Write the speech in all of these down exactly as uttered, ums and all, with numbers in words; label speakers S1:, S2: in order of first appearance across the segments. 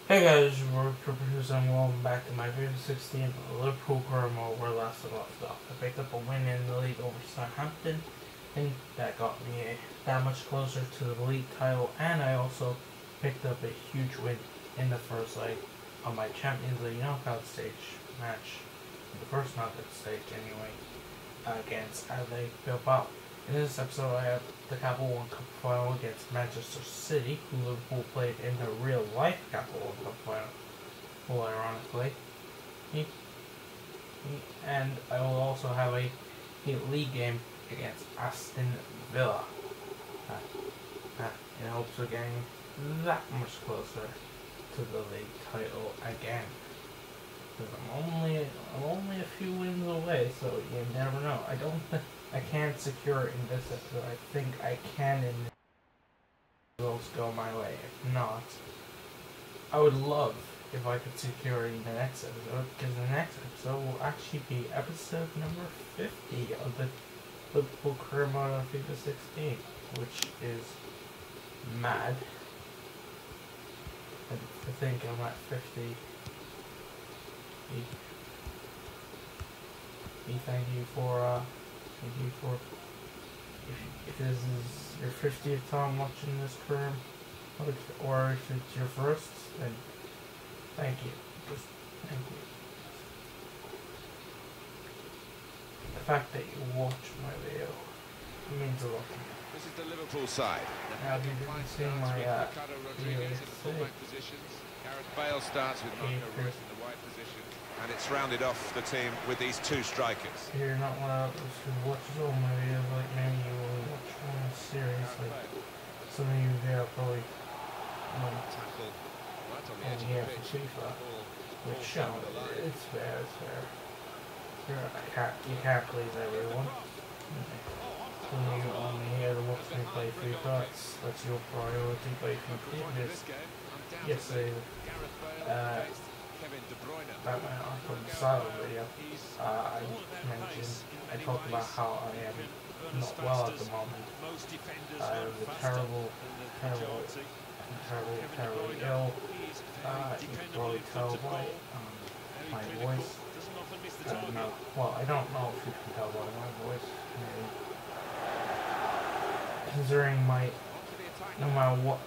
S1: Hey guys, we're Troopers and welcome back to my FIFA sixteen Liverpool career mode where last I left off. I picked up a win in the league over Southampton, and that got me a, that much closer to the league title, and I also picked up a huge win in the first leg of my Champions League knockout stage match, the first knockout stage anyway, against Athletic Bilbao. In this episode I have the Capital One Cup final against Manchester City, who Liverpool played in the real life Capital One Cup final, well ironically. And I will also have a, a league game against Aston Villa, uh, uh, in hopes of getting that much closer to the league title again. Because I'm only, I'm only a few wins away, so you never know. I don't think I can't secure it in this episode. I think I can in results go my way. If not, I would love if I could secure it in the next episode, because the next episode will actually be episode number fifty of the Liverpool career mode on FIFA sixteen, which is mad. And to think I'm at fifty. E, e thank you for uh Thank you for, if, if this is your fiftieth time watching this career, or if it's your first, then thank you. Just thank you. The fact that you watch my video means a lot to me.
S2: This is the Liverpool side.
S1: Now, if you've been seeing my uh, videos today,
S2: Gareth Bale starts with Marco Reus in the wide position, and it's rounded off the team with these two strikers.
S1: If you're not one of those who watches all my videos, like maybe you will watch one series, like some of you here probably um,
S2: Tackle right on the edge
S1: oh, yeah,
S2: of the
S1: for
S2: pitch.
S1: FIFA, which um, it's fair, it's fair. You're, I can't, you can't please everyone. When you only here to watch me play FIFA, that's, that's your priority. But if you did this yesterday, uh, that went on from the start of the video, uh, I mentioned, I talked about how I am not well at the moment. I was a terrible, terrible, terrible, terribly ill. Uh, you can probably tell by um, my voice. I don't know. Well, I don't know if you can tell by my voice. Maybe. Considering my, no matter what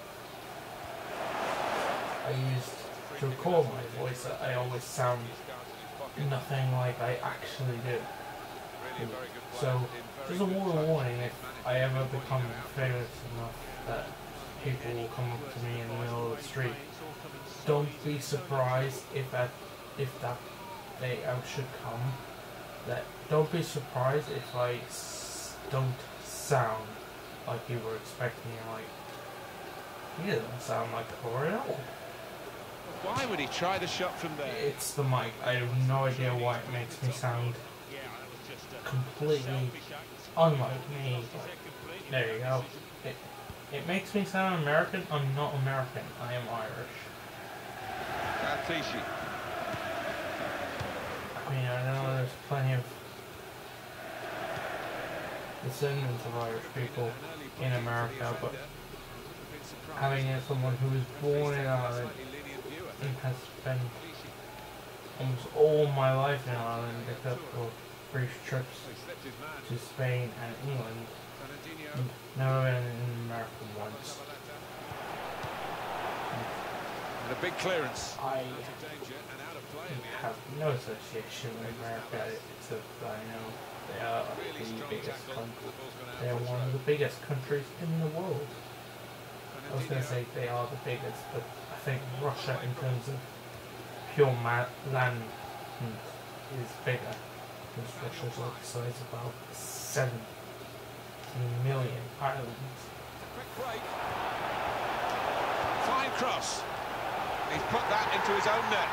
S1: I used to record my voice, I always sound nothing like I actually do. So, just a word of warning, if I ever become famous enough that people will come up to me in the middle of the street, don't be surprised if that, if that day I should come, that don't be surprised if I s don't sound like you were expecting. Like, he doesn't sound like Corey at all.
S2: Why would he try the shot from there?
S1: It's the mic. I have no idea why it makes me sound completely unlike me. But there you go. It, it makes me sound American. I'm not American. I am Irish.
S2: Artici.
S1: I mean, I know there's plenty of descendants of Irish people in America, but having someone who was born in Ireland and has spent almost all my life in Ireland, except for brief trips to Spain and England, never been in America once.
S2: And a big clearance.
S1: I have no association with America, except I know they are the biggest country. They are one of the biggest countries in the world. I was going to say they are the biggest, but I think Russia, in terms of pure land, is bigger. Because Russia's like the size of about seventy million islands.
S2: Quick break. Fine cross. He's put that into his own net.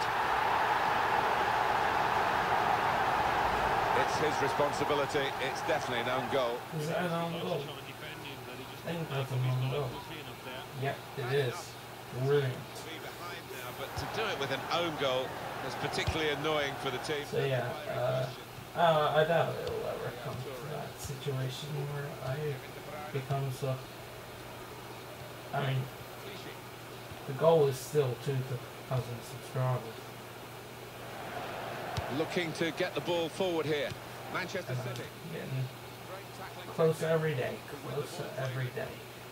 S2: It's his responsibility. It's definitely an own goal.
S1: Is that an own goal? I think that's an own goal. Yep, it is. Brilliant.
S2: But to do it with an own goal is particularly annoying for the team.
S1: So yeah, uh, uh, I doubt it'll ever come to that situation where I become so. I mean, the goal is still to, to thousand subscribers.
S2: Looking to get the ball forward here. Manchester
S1: And I'm
S2: City.
S1: getting closer every day, closer every day.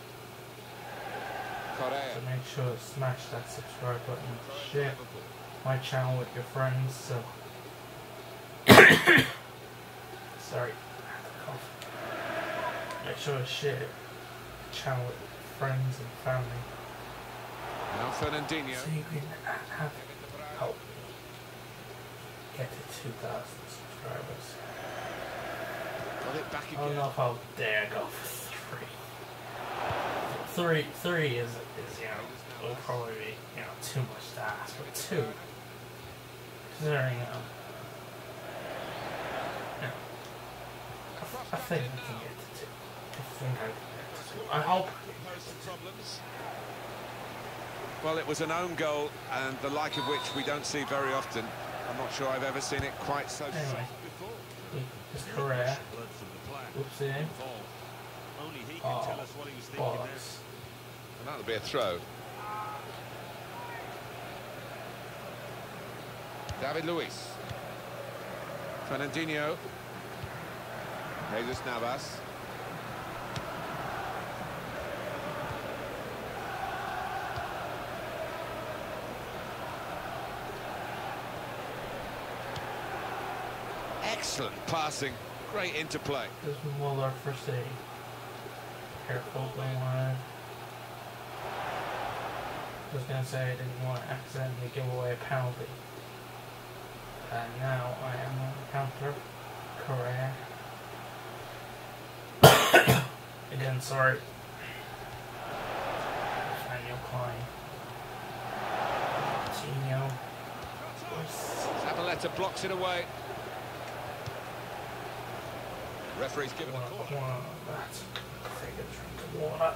S2: Correa.
S1: So make sure to smash that subscribe button, share my channel with your friends. So sorry, I have a cough. Make sure to share the channel with friends and family.
S2: Now Fernandinho.
S1: So you can have help me get to two thousand subscribers.
S2: Got it back
S1: I don't
S2: again.
S1: know if I'll dare go for three. Three, three is, is you know, will probably be, you know, too much to ask, but two, considering, um, you know, I, I think I can get to two. I think I can get to two. I hope I can get to two.
S2: Well, it was an own goal, and the like of which we don't see very often. I'm not sure I've ever seen it quite so
S1: Anyway,
S2: soft before.
S1: his career, oopsie,
S3: Only he can
S1: oh,
S3: tell us what he was thinking there.
S1: bollocks.
S2: And that'll be a throw. David Luiz. Fernandinho. Jesus Navas. Excellent passing. Great interplay.
S1: This is Muller for City. Careful, don't want I was gonna say I didn't want to accidentally give away a penalty. And now I am on the counter. Correa. Again, sorry. Daniel Klein. Coutinho.
S2: Zabaleta blocks it away. Referee's given a
S1: One,
S2: corner.
S1: one, that's take a drink of water.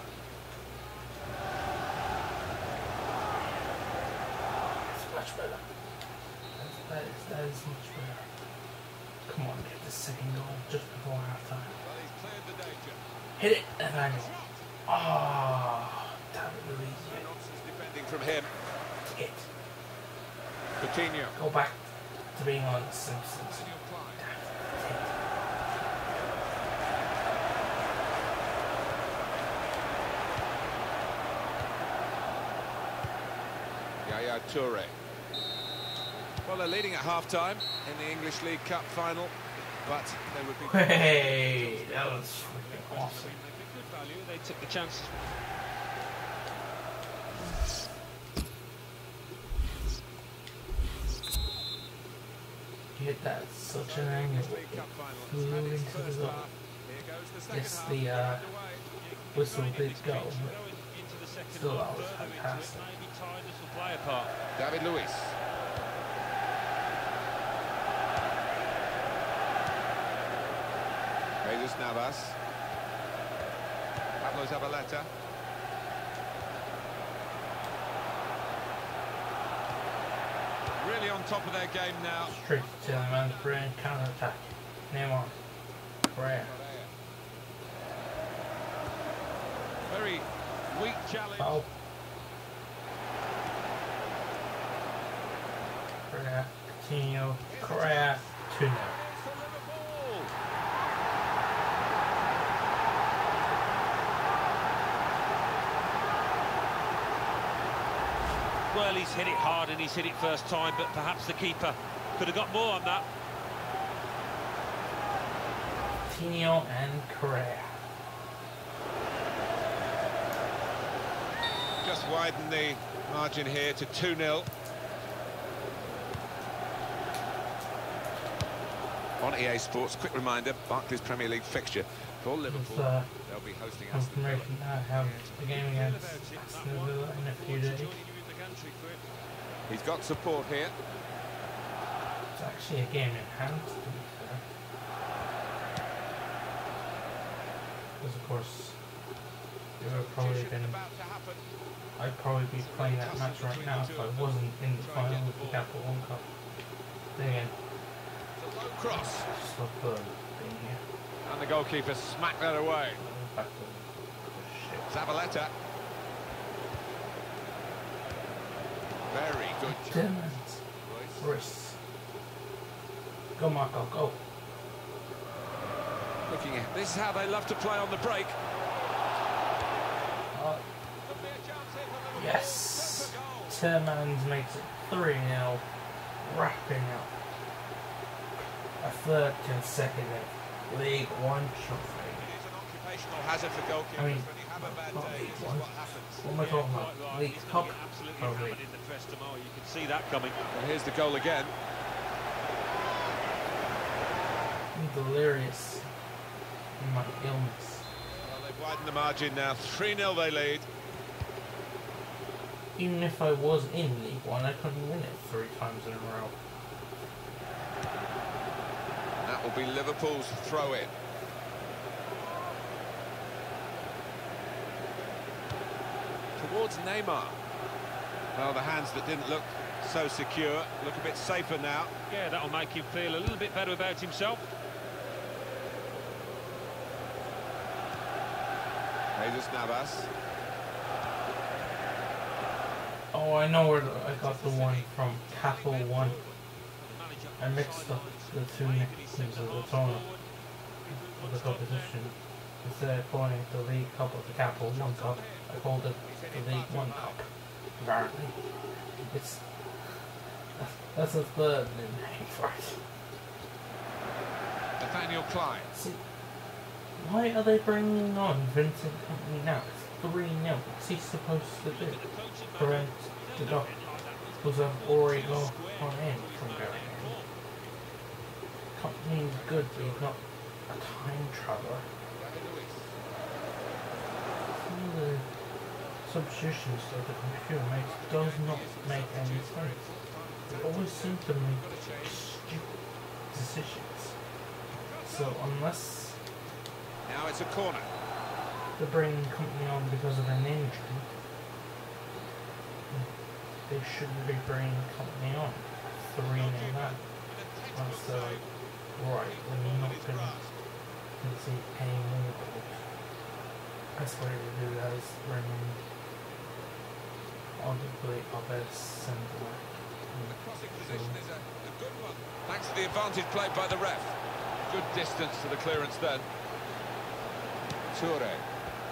S1: It's much better. That's, that is that is much better. Come on, get the second goal just before halftime.
S2: Well, he's cleared the danger.
S1: Hit it, Nathaniel. Oh, David Luiz.
S2: Nonsense defending from him.
S1: Hit.
S2: Coutinho.
S1: Go back to being on The Simpsons. Hit.
S2: Yaya Toure. Well, they're leading at half-time in the English League Cup final, but they would be...
S1: Hey, that was freaking awesome.
S3: Good value, they took the chances.
S1: You hit that at such an angle. Flew into the goal. Yes, the uh, whistle did go, but still that was fantastic.
S2: David Luiz. Jesus Navas. Pablo Zabaleta. Really on top of their game now.
S1: Straight to the man's brain, counter attack. Name on. Correa.
S2: Very weak challenge.
S1: Foul. Correa. Coutinho. Correa. two nil.
S2: For Liverpool.
S3: Well, he's hit it hard and he's hit it first time, but perhaps the keeper could have got more on that.
S1: Coutinho and Correa.
S2: Just widen the margin here to two nil. On E A Sports, quick reminder, Barclays Premier League fixture for Liverpool.
S1: With, uh,
S2: They'll be hosting Aston Villa.
S1: confirmation that I have the game against Aston Villa in a few days.
S2: He's got support here.
S1: It's actually a game in hand, to be fair. Because of course, it would have probably been...
S2: About to happen.
S1: I'd probably be playing that match right now if I wasn't in the final with the Capital One Cup. Then again,
S2: It's a low cross.
S1: just look good being here.
S2: And the goalkeeper smacked that away.
S1: Back to the shit.
S2: Zabaleta. Very good job.
S1: Tillman's. Royce. Go, Marco, go.
S2: Looking at this is how they love to play on the break.
S1: Uh, yes. Tillman's makes it three nil, wrapping up a third consecutive League One trophy.
S2: Hazard for goalkeepers.
S1: I mean,
S2: when you have a bad
S1: not
S2: day,
S1: League
S2: this is
S1: One.
S2: what happens.
S1: What am I talking about? League Cup?
S3: Absolutely
S1: Probably.
S3: hammered in the press tomorrow. You can see that coming.
S2: Well, here's the goal again.
S1: I'm delirious in my illness.
S2: Well, they've widened the margin now. three nil they lead.
S1: Even if I was in League One, I couldn't win it three times in a row.
S2: And that will be Liverpool's throw-in. Towards Neymar. Well, the hands that didn't look so secure look a bit safer now.
S3: Yeah, that'll make him feel a little bit better about himself.
S2: Jesus Navas.
S1: Oh, I know where I got the one from. Capital One. I mixed up the two nicknames of the tournament, of the competition. Instead of calling it the League Cup of the Capital One Cup, I called it the League One Cup. Apparently. It's... That's a third name for it.
S2: Nathaniel Klein.
S1: See, why are they bringing on Vincent Kompany now? It's three nil. What's he supposed to do? Prevent the dog who's have already gone on in from going in. Kompany's good, but he's not a time traveler. Some of the substitutions that the computer makes does not make any sense. They always seem to make stupid decisions. So unless
S2: Now it's a corner.
S1: they're bringing Kompany on because of an injury, they shouldn't be bringing Kompany on three nil down. Once they're like, right, we're not going to concede any more goals. Best way to do that is to bring in arguably our best centre back.
S2: The crossing position is a, a good one. Thanks to the advantage played by the ref. Good distance to the clearance then. Toure.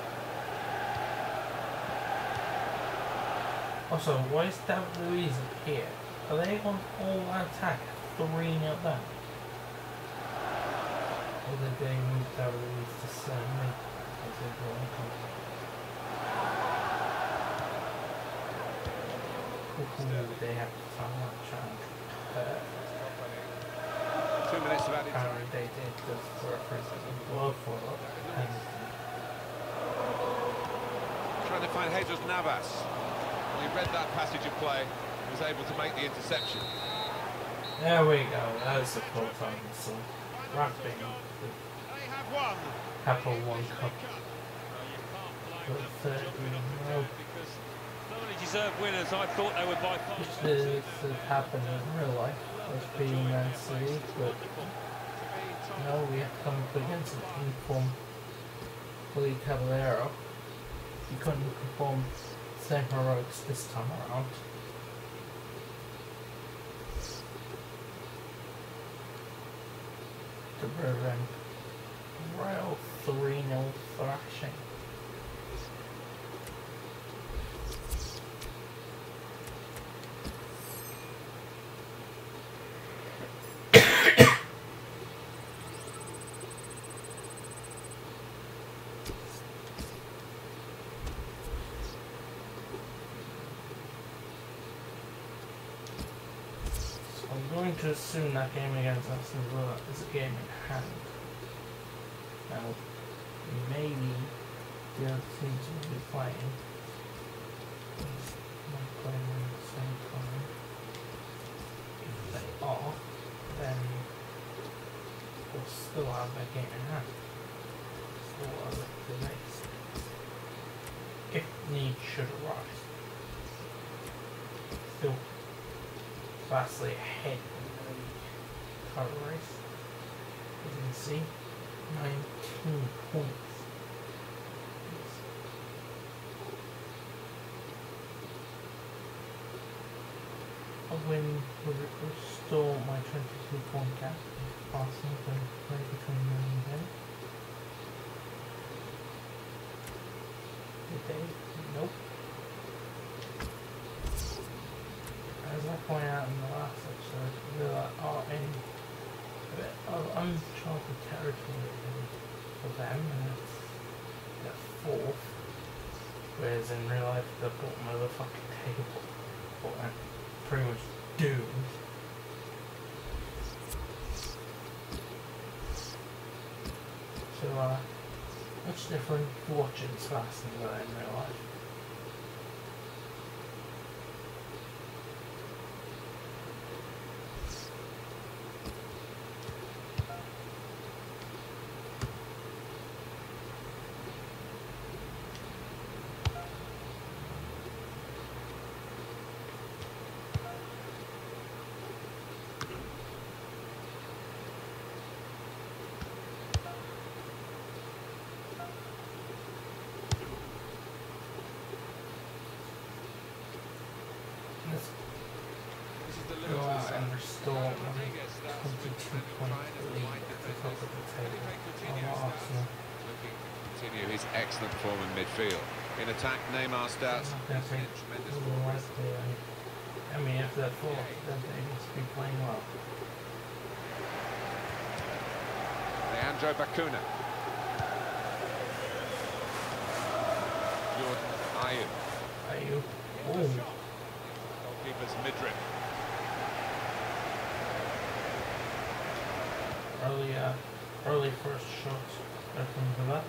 S1: Also, why is David Luiz here? Are they on all attack three nil down? Or did they move David Luiz to seven? As they go on Kompany? Ooh, they have to time that challenge. Uh,
S2: Two minutes of added
S1: apparently
S2: time.
S1: they did the reference doesn't blow for it. And
S2: Trying to find Jesus Navas. Well, he read that passage of play, was able to make the interception.
S1: there we go, that's the full time so wrapping the
S3: They have won.
S1: Capital One Cup for the third in a row.
S3: Because thoroughly deserved winners. I thought they would by far.
S1: Which this has happened in real life, as being Man City, but no, we have to come up against an informed Lee Caballero. He couldn't perform the same heroics this time around. To prevent Real three nil thrashing. I'm going to assume that game against Aston Villa is a game in hand. Now, maybe the other teams will be playing. Not playing at the same time. If they are, then we'll still have that game in hand. Still have it to race. If need should arise. Still vastly ahead in the league title race. As you can see, nineteen points. win would restore my twenty-two point gap. Arsenal can play between them and them. Did they? Nope. As I pointed out in the last episode, Villa are in a bit of uncharted territory for them, and it's they're fourth, whereas in real life they're bottom of the fucking table, but they're pretty much doomed. So, uh, much different watching Sparks than Villa in real life. Go out and restore twenty-two point lead at the top of the table on Arsenal.
S2: Looking to continue his excellent form in midfield. In attack, Neymar starts. Tremendous form.
S1: I mean, if they're fourth, then they must be playing well.
S2: Leandro Bacuna. Jordan Ayew.
S1: Ayew. Oh.
S2: Goalkeeper's midriff.
S1: Early, uh, early first shots from Villa.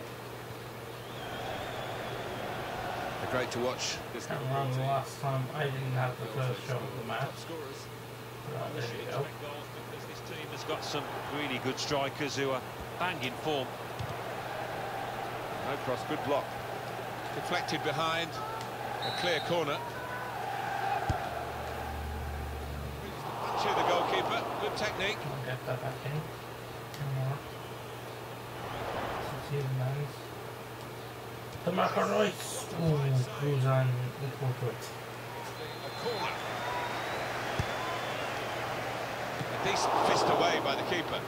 S2: They're great to watch.
S1: I can't remember the last time I didn't have the first shot of the match. But there you go.
S3: Because this team has got some really good strikers who are banging form.
S2: No cross, good block. Deflected behind. A clear corner. To the goalkeeper. Good technique.
S1: I'll get that back in. Two more. Succeed man's. The Macarois. Ooh, Cruzan equal to it.
S2: A corner. A decent fist away by the keeper.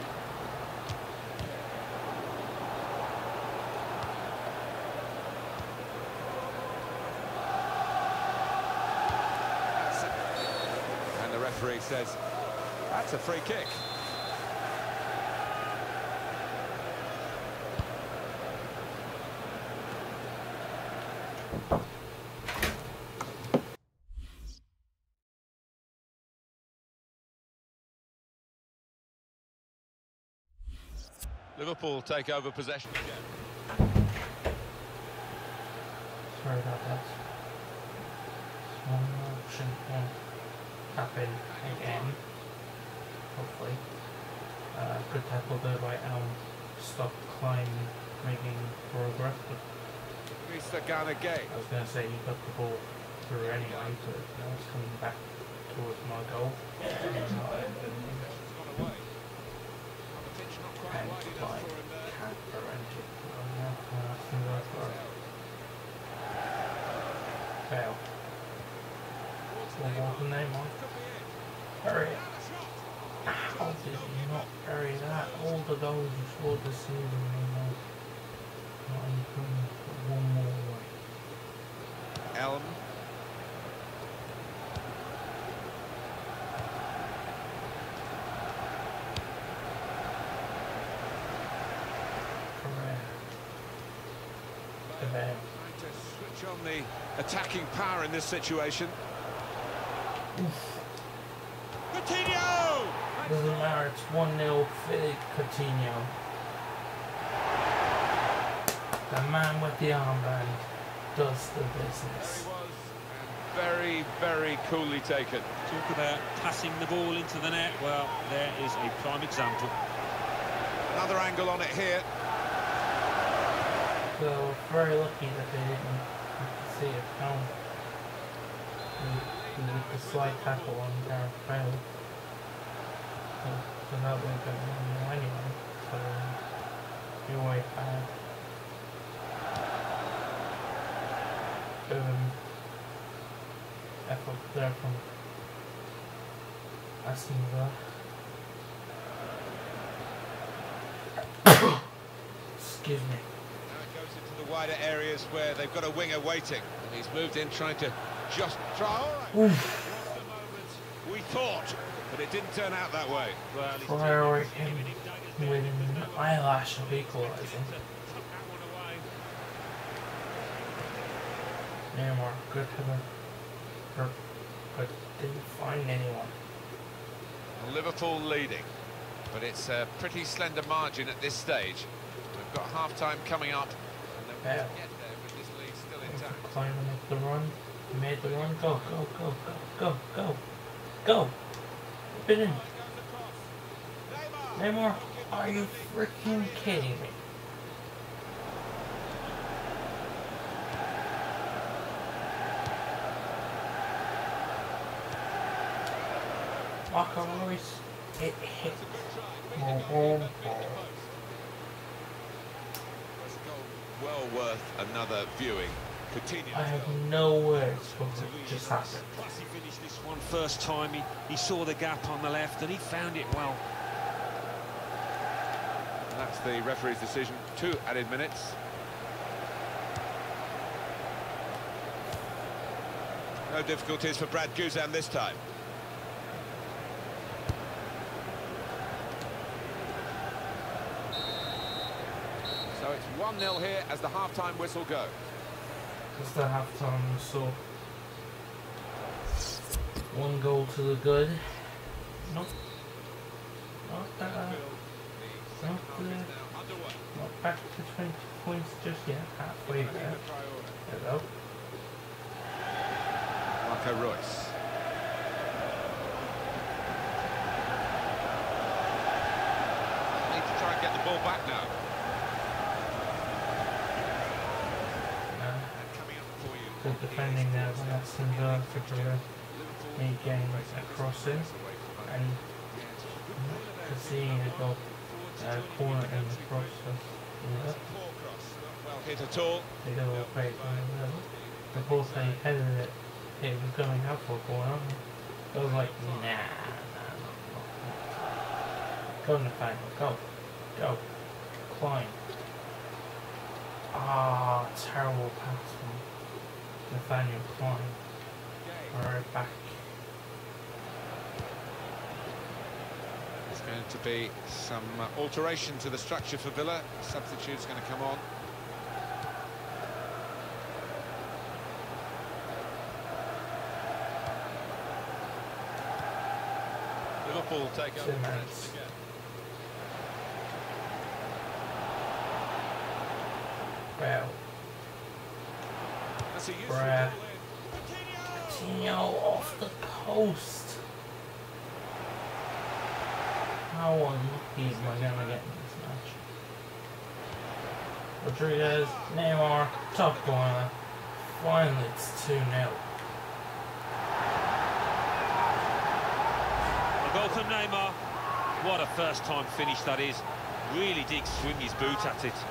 S2: And the referee says, that's a free kick. Liverpool take over possession again.
S1: Sorry about that. Small motion won't happen again. Hopefully. Uh, good tackle there by Elm. Stop Klein making progress, but
S2: Mister Ghana Gay.
S1: I was going to say he got the ball through anyway, but now it's coming back towards my goal. And Klein can't prevent it. Oh, no, no, that's the right for it. Fail. One more the name on. Hurry it. How did you not bury that? All the goals you scored this season, you know. Not improving, but one more away.
S2: Elm.
S1: Correct. The bell.
S2: Trying to switch on the attacking power in this situation.
S1: Oof.
S2: Coutinho!
S1: Doesn't matter, it's one nil Philippe Coutinho. The man with the armband does the business.
S2: Very, very coolly taken.
S3: Talk about passing the ball into the net. Well, there is a prime example.
S2: Another angle on it here.
S1: So, very lucky that they didn't see it come. With the slight tackle on Gareth Bale. So, so that would have been one nil anyway. So, you're way bad. Um, F up there from Aston Villa. Excuse me.
S2: Now it goes into the wider areas where they've got a winger waiting. And he's moved in trying to just try. All right.
S1: Oof.
S2: Lost a moment, we thought, but it didn't turn out that way.
S3: Well, he's
S1: Priority him with an eyelash of equalising. Neymar, good header. But didn't find anyone.
S2: Liverpool leading, but it's a pretty slender margin at this stage. We've got half-time coming up, and then we'll
S1: Yeah.
S2: get there with this lead still intact.
S1: Climbing up the run. He made the run. Go, go, go, go, go, go. Go! Been in. Neymar, are you freaking kidding me? Marco Reus, it hit. Oh, oh, oh.
S2: Well worth another viewing. Continue.
S1: I have no words for what just happened.
S3: Plus he finished this one first time. He, he saw the gap on the left and he found it well.
S2: And that's the referee's decision. Two added minutes. No difficulties for Brad Guzan this time. So it's one nil here as the half-time whistle goes.
S1: Just the half time, so one goal to the good. Nope. Not that. Not, the, not back to twenty points just yet. Halfway there. There we go.
S2: Marco Reus. Need to try and get the ball back now.
S1: Good defending there by Aston Villa for me getting a cross in and not seeing a goal uh, corner in the cross. So, yeah.
S2: Well hit at all.
S1: They got all great. The ball they headed it, it was going out for a corner. I was like, nah, nah, nah, nah. Go Nathaniel, go, go, climb. Ah, terrible pass from Nathaniel Klein. Alright, back.
S2: There's going to be some uh, alteration to the structure for Villa. Substitute's going to come on. Liverpool take over.
S1: Well. Bruh. Coutinho off the post. How unlucky am I gonna get in this match? Rodriguez, Neymar, top corner. Finally, it's two nil.
S3: A goal from Neymar. What a first-time finish that is. Really did swing his boot at it.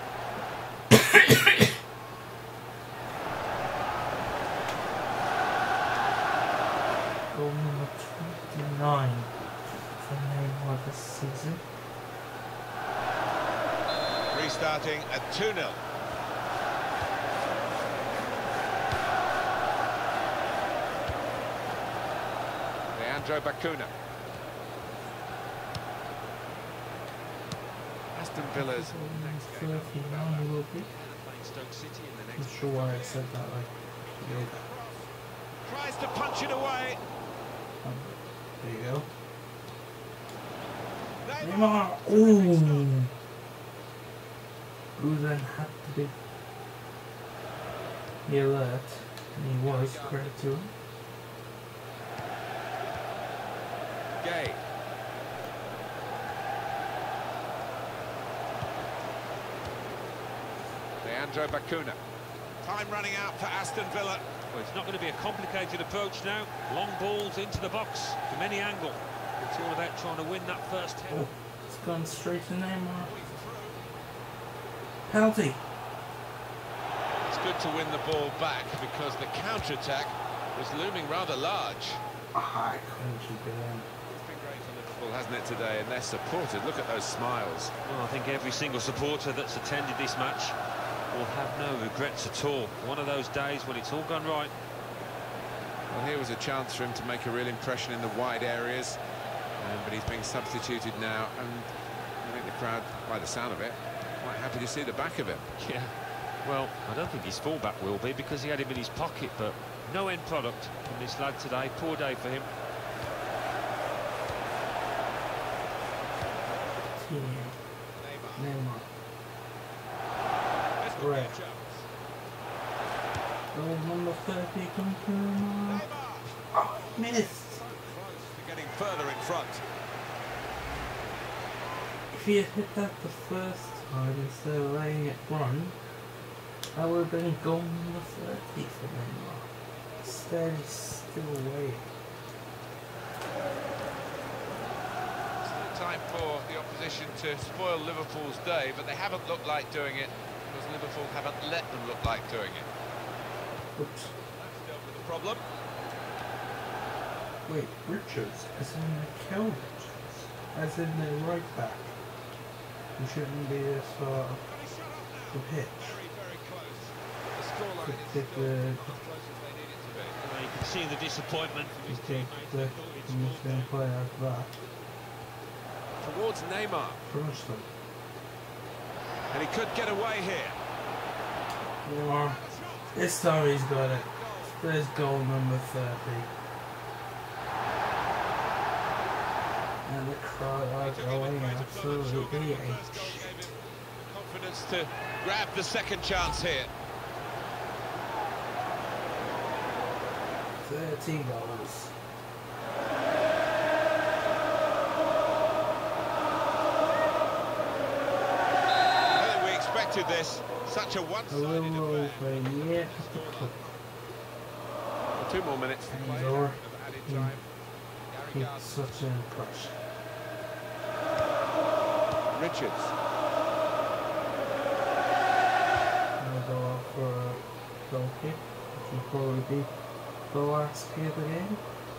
S1: Goal number twenty-nine for Neymar this season.
S2: Restarting at two nil. Leandro Bacuna. Aston Villa's next game.
S1: thirty-nine will be. I'm sure why I said that like yoga.
S2: Tries to punch it away.
S1: Um, there you go. Neymar! Ooh! Guzan had to be the alert, and he was, credit to him.
S2: Gay. Leandro Bacuna. Time running out for Aston Villa.
S3: Well, it's not going to be a complicated approach now. Long balls into the box from any angle. It's all about trying to win that first hit.
S1: Oh, it's gone straight to Neymar. Penalty.
S2: It's good to win the ball back because the counter-attack was looming rather large.
S1: Ah, I couldn't keep it in.
S2: It's been great. Hasn't it today? And they're supported. Look at those smiles.
S3: Well, I think every single supporter that's attended this match will have no regrets at all. One of those days when it's all gone right.
S2: Well, here was a chance for him to make a real impression in the wide areas, um, but he's being substituted now, and I think the crowd, by the sound of it, quite happy to see the back of him.
S3: Yeah, well, I don't think his fullback will be, because he had him in his pocket, but no end product from this lad today. Poor day for him.
S1: Neymar. Red. Goal number thirty comes to Neymar. Oh, missed.
S2: Getting further in front.
S1: If he had hit that the first time instead of letting it run, that would have been goal number thirty for Neymar. Instead, he's still away.
S2: Time for the opposition to spoil Liverpool's day, but they haven't looked like doing it because Liverpool haven't let them look like doing it.
S1: Oops.
S2: That's dealt with the problem.
S1: Wait, Richards as in Mikel Richards, as in the right back. He shouldn't be this far up the pitch.
S2: Very, very close. The scoreline is
S1: Could
S2: still
S1: the,
S2: not as close as they need it to be.
S3: Well, you can see the disappointment from his
S1: take
S3: teammates.
S1: the,
S3: They thought he'd
S1: the
S3: scored
S1: Muslim player out of that.
S2: Towards Neymar,
S1: Crushed them.
S2: and he could get away here.
S1: Neymar. This time he's got it. There's goal number thirty. And the crowd are going absolutely H.
S2: Confidence to grab the second chance here.
S1: thirty goals.
S2: To this, such a one-sided affair.
S1: Over yet.
S2: Two more minutes to play of added time. Gary
S1: It's such an impression.
S2: Richards.
S1: I'll go out for a goal kick, which will probably be the last kick of the game.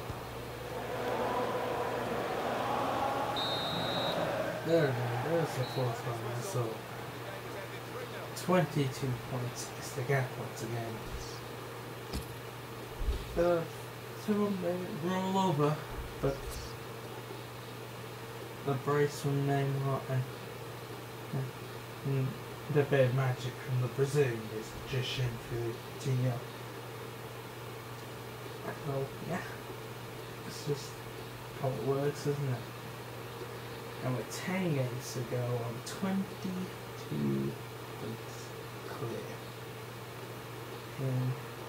S1: There we go, there's the fourth one. So twenty-two points is the gap once again. The two may roll over, but the brace from Neymar and, and, and the bad magic from the Brazilian is just shamefully Coutinho. So yeah, it's just how it works, isn't it? And we're ten games to go on twenty-two points clear. And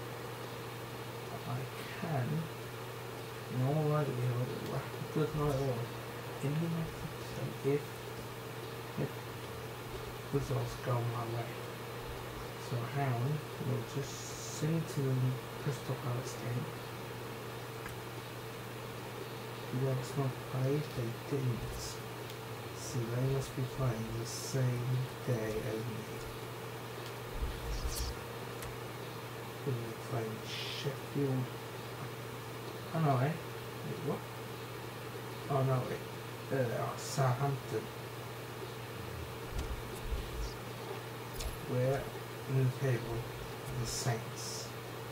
S1: I can, in all likelihood, wrap a good night on in the next episode if, if results go my way. So Hound will just sing to the Crystal Palace game. The Arsenal played, they didn't. So they must be playing the same day as me. They're playing Sheffield. Oh no, eh? Wait, what? Oh no, wait. There they are, Southampton. We're in the table, the Saints.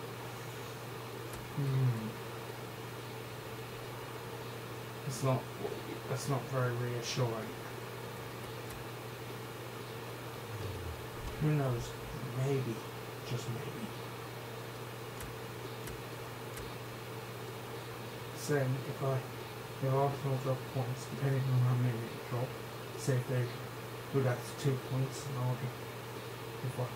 S1: Hmm. It's not, that's not very reassuring. Who knows? Maybe, just maybe. Saying if I, if Arsenal drop points, depending on how many they drop, say if they go down to two points, and I'll be, if I,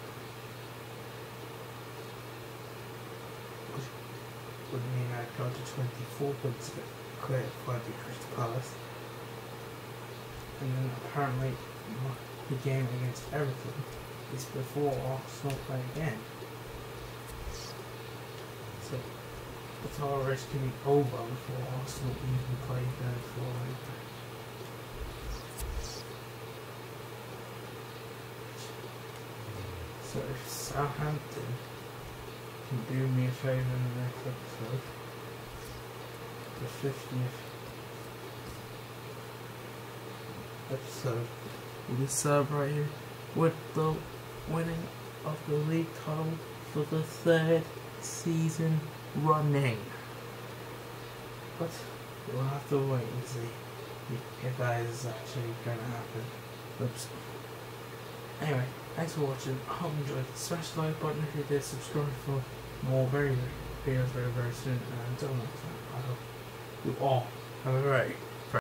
S1: which would mean I'd go to twenty-four points to clear if I beat Crystal Palace. And then apparently the game against Everton is before Arsenal play again. So the total race can be over before Arsenal even play their four later. So if Southampton can do me a favour in the next episode, the fiftieth episode, we'll be celebrating with the winning of the league title for the third season running. But we'll have to wait and see if that is actually going to happen. Oops. Anyway, thanks for watching. I hope you enjoyed. Smash the like button if you did. Subscribe for more very videos very very soon. And until next time, I hope you all have a very